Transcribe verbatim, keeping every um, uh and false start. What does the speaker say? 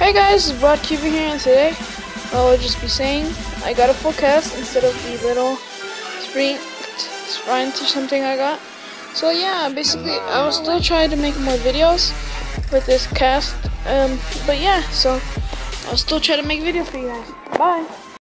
Hey guys, it's Broad Cuber here, and today I'll just be saying I got a full cast instead of the little sprint sprint or something I got. So yeah, basically I will still try to make more videos with this cast. Um, but yeah, so I'll still try to make videos for you guys. Bye.